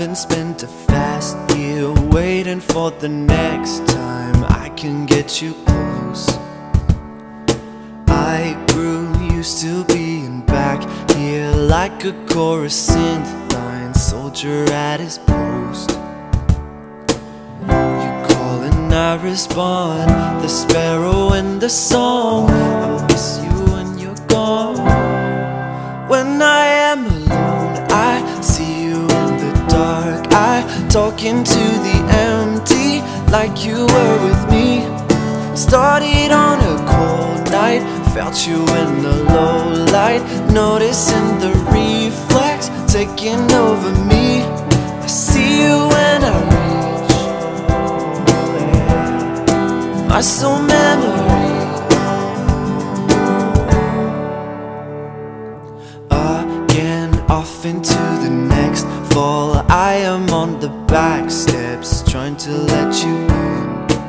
haven't spent a fast year waiting for the next time I can get you close. I grew used to being back here like a chorus in the line, soldier at his post. You call and I respond, the sparrow and the song. I miss you when you're gone. When I am alone, I see you in the dark. I talk into the empty like you were with me. Started on a cold night, felt you in the low light, noticing the reflex taking over me. I see you when I reach my soul memory. Again, off into the next fall. I am on the back steps, trying to let you in.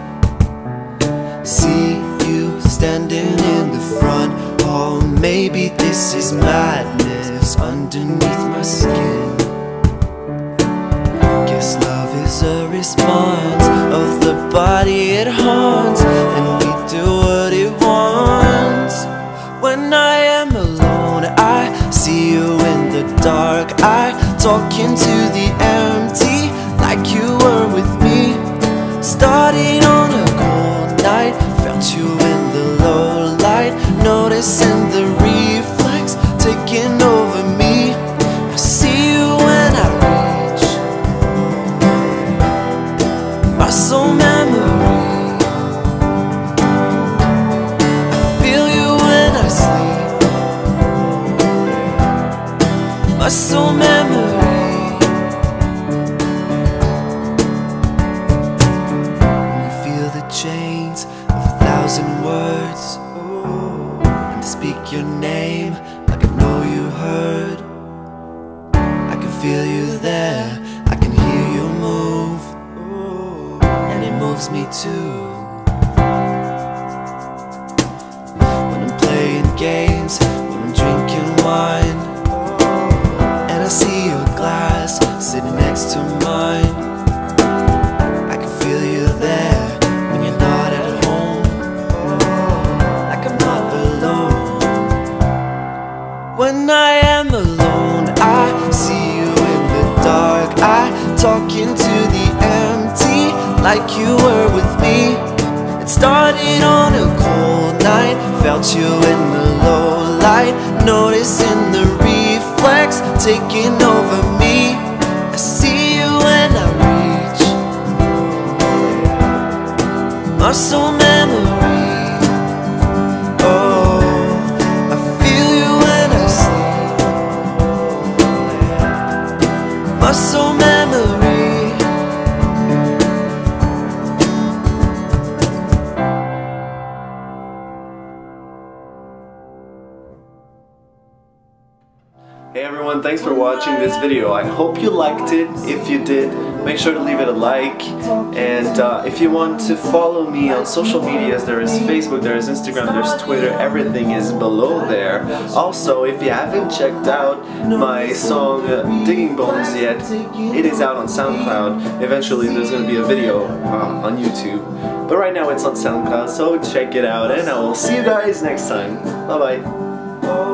See you standing in the front hall. Maybe this is madness underneath my skin. Guess love is a response of the body it haunts, and we do what it wants. When I am alone, I see you in the dark. I talk into the empty like you were with me. Started on a cold night, felt you in the low light, noticing the reflex taking over me. I see you when I reach my soul memory. I feel you when I sleep, my soul memory. Chains of 1,000 words, and to speak your name like I know you heard. I can feel you there, I can hear you move, and it moves me too. When I'm playing games, when I'm drinking wine, and I see your glass sitting next to mine, I can feel you there. When I am alone, I see you in the dark. I talk into the empty like you were with me. It started on a cold night, felt you in the low light, noticing the reflex taking over me. I see you when I reach my soul memory. My soul memory. Hey everyone, thanks for watching this video. I hope you liked it. If you did, make sure to leave it a like. And if you want to follow me on social medias, there is Facebook, there is Instagram, there's Twitter, everything is below there. Also, if you haven't checked out my song Digging Bones yet, it is out on SoundCloud. Eventually there's going to be a video on YouTube. But right now it's on SoundCloud, so check it out, and I will see you guys next time. Bye bye.